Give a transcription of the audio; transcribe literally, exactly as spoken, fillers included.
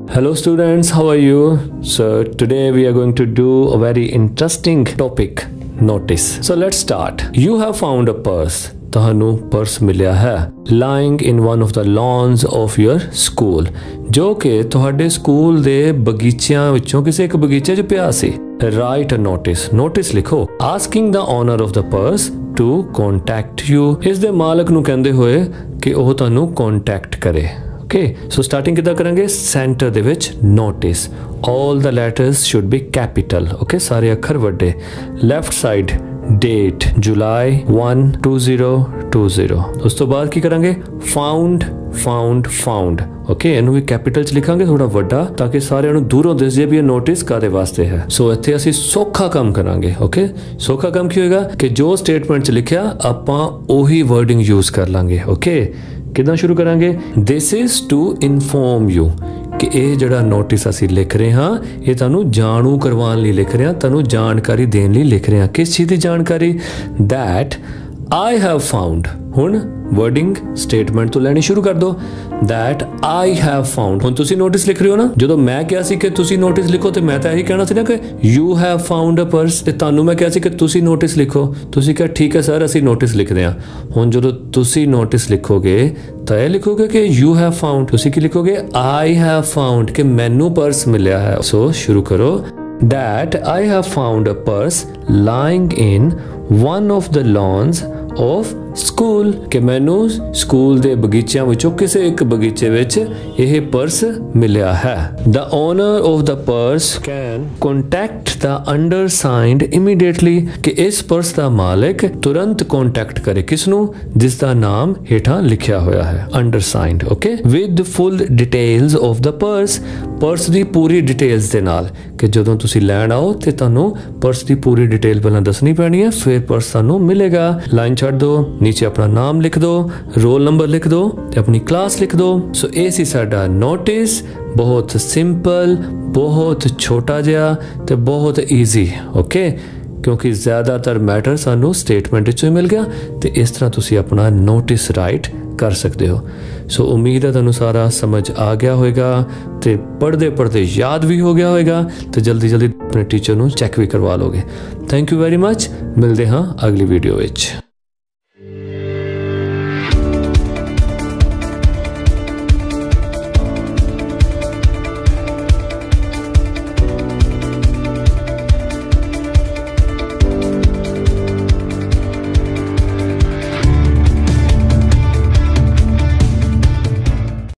Hello students, how are you? So today we are going to do a very interesting topic, notice. So let's start. You have found a purse. ਤੁਹਾਨੂੰ purse ਮਿਲਿਆ ਹੈ lying in one of the lawns of your school, ਜੋ ਕਿ ਤੁਹਾਡੇ school ਦੇ ਬਗੀਚਿਆਂ ਵਿੱਚੋਂ ਕਿਸੇ ਇੱਕ ਬਗੀਚੇ 'ਚ ਪਿਆ ਸੀ. Write a notice. Notice ਲਿਖੋ. Asking the owner of the purse to contact you. ਇਸ ਦੇ ਮਾਲਕ ਨੂੰ ਕਹਿੰਦੇ ਹੋਏ ਕਿ ਉਹ ਤੁਹਾਨੂੰ contact ਕਰੇ. Okay, so starting ਕਿੱਦਾਂ ਕਰਾਂਗੇ? Center ਦੇ ਵਿੱਚ notice. All the letters should be capital. Okay, ਸਾਰੇ ਅੱਖਰ ਵੱਡੇ. Left side date July one two zero two zero. ਉਸ ਤੋਂ ਬਾਅਦ ਕੀ ਕਰਾਂਗੇ? Found found found. Okay, ਇਹਨੂੰ ਵੀ ਕੈਪੀਟਲ ਚ ਲਿਖਾਂਗੇ ਥੋੜਾ ਵੱਡਾ ਤਾਂ ਕਿ ਸਾਰਿਆਂ ਨੂੰ ਦੂਰੋਂ ਦਿਸ ਜੇ ਵੀ ਇਹ ਨੋਟਿਸ ਕਾਦੇ ਵਾਸਤੇ ਹੈ. ਸੋ ਇੱਥੇ ਅਸੀਂ ਸੌਖਾ ਕੰਮ ਕਰਾਂਗੇ. ਓਕੇ, ਸੌਖਾ ਕੰਮ ਕੀ ਹੋਏਗਾ ਕਿ ਜੋ ਸਟੇਟਮੈਂਟ ਚ ਲਿਖਿਆ ਆਪਾਂ ਉਹੀ ਵਰਡਿੰਗ ਯੂਜ਼ ਕਰ ਲਾਂਗੇ. ਓਕੇ, ਕਿੱਦਾਂ ਸ਼ੁਰੂ ਕਰਾਂਗੇ? This is to inform you ਕਿ ਇਹ ਜਿਹੜਾ ਨੋਟਿਸ ਅਸੀਂ ਲਿਖ ਰਹੇ ਹਾਂ ਇਹ ਤੁਹਾਨੂੰ ਜਾਣੂ ਕਰਵਾਉਣ ਲਈ ਲਿਖ ਰਹੇ ਹਾਂ, ਤੁਹਾਨੂੰ ਜਾਣਕਾਰੀ ਦੇਣ ਲਈ ਲਿਖ ਰਹੇ ਹਾਂ. ਕਿਸ ਚੀਜ਼ ਦੀ ਜਾਣਕਾਰੀ? That I have found. ਹੁਣ ਵਰਡਿੰਗ ਸਟੇਟਮੈਂਟ ਤੋਂ ਲੈਣੀ ਸ਼ੁਰੂ ਕਰ ਦੋ. That I have found. ਹੁਣ ਤੁਸੀਂ ਨੋਟਿਸ ਲਿਖ ਰਹੇ ਹੋ ਨਾ, ਜਦੋਂ ਮੈਂ ਕਿਹਾ ਸੀ ਕਿ ਤੁਸੀਂ ਨੋਟਿਸ ਲਿਖੋ ਤੇ ਮੈਂ ਤਾਂ ਇਹੀ ਕਹਿਣਾ ਸੀ ਨਾ ਕਿ you have found a purse, ਤੇ ਤੁਹਾਨੂੰ ਮੈਂ ਕਿਹਾ ਸੀ ਕਿ ਤੁਸੀਂ ਨੋਟਿਸ ਲਿਖੋ. ਤੁਸੀਂ ਕਿਹਾ ਠੀਕ ਹੈ ਸਰ ਅਸੀਂ ਨੋਟਿਸ ਲਿਖਦੇ ਹਾਂ. ਹੁਣ ਜਦੋਂ ਤੁਸੀਂ ਨੋਟਿਸ ਲਿਖੋਗੇ ਤਾਂ ਇਹ ਲਿਖੋਗੇ ਕਿ you have found. ਤੁਸੀਂ ਕੀ ਲਿਖੋਗੇ? I have found, ਕਿ ਮੈਨੂੰ ਪਰਸ ਮਿਲਿਆ ਹੈ. ਸੋ ਸ਼ੁਰੂ ਕਰੋ. That I have found a purse lying in one of the lawns of school, ਕਿ ਮੈਨੂੰ ਸਕੂਲ ਦੇ ਬਗੀਚਿਆਂ ਵਿੱਚੋਂ ਕਿਸੇ ਇੱਕ ਬਗੀਚੇ ਵਿੱਚ ਇਹ ਪਰਸ ਮਿਲਿਆ ਹੈ. The owner of the purse can contact the undersigned immediately, ਕਿ ਇਸ ਪਰਸ ਦਾ ਮਾਲਕ ਤੁਰੰਤ ਕੰਟੈਕਟ ਕਰੇ ਕਿਸ ਨੂੰ? ਜਿਸ ਦਾ ਨਾਮ ਹੇਠਾਂ ਲਿਖਿਆ ਹੋਇਆ ਹੈ, undersigned. Okay, with full details of the purse, purse ਦੀ ਪੂਰੀ ਡਿਟੇਲਸ ਦੇ ਨਾਲ, ਕਿ ਜਦੋਂ ਤੁਸੀਂ ਲੈਣ ਆਓ ਤੇ ਤੁਹਾਨੂੰ ਪਰਸ ਦੀ ਪੂਰੀ ਡਿਟੇਲ ਪਹਿਲਾਂ ਦੱਸਣੀ ਪੈਣੀ ਹੈ, ਫਿਰ ਪਰਸ ਤੁਹਾਨੂੰ ਮਿਲੇਗਾ. ਲਾਈਨ ਛੱਡ ਦਿਓ, ਨੀਚੇ ਆਪਣਾ ਨਾਮ ਲਿਖ ਦਿਓ, ਰੋਲ ਨੰਬਰ ਲਿਖ ਦਿਓ ਤੇ ਆਪਣੀ ਕਲਾਸ ਲਿਖ ਦਿਓ. ਸੋ ਇਹ ਸੀ ਸਾਡਾ ਨੋਟਿਸ. ਬਹੁਤ ਸਿੰਪਲ, ਬਹੁਤ ਛੋਟਾ ਜਿਹਾ ਤੇ ਬਹੁਤ ਈਜ਼ੀ. ਓਕੇ, ਕਿਉਂਕਿ ਜ਼ਿਆਦਾਤਰ ਮੈਟਰ ਸਾਨੂੰ ਸਟੇਟਮੈਂਟ ਵਿੱਚੋਂ ਹੀ ਮਿਲ ਗਿਆ ਤੇ ਇਸ ਤਰ੍ਹਾਂ ਤੁਸੀਂ ਆਪਣਾ ਨੋਟਿਸ ਰਾਈਟ ਕਰ ਸਕਦੇ ਹੋ. ਸੋ ਉਮੀਦ ਹੈ ਤੁਹਾਨੂੰ ਸਾਰਾ ਸਮਝ ਆ ਗਿਆ ਹੋਵੇਗਾ ਤੇ ਪੜ੍ਹਦੇ ਪੜ੍ਹਦੇ ਯਾਦ ਵੀ ਹੋ ਗਿਆ ਹੋਵੇਗਾ ਤੇ ਜਲਦੀ ਜਲਦੀ ਆਪਣੇ ਟੀਚਰ ਨੂੰ ਚੈੱਕ ਵੀ ਕਰਵਾ ਲਓਗੇ. Thank you very much. ਮਿਲਦੇ ਹਾਂ ਅਗਲੀ ਵੀਡੀਓ ਵਿੱਚ.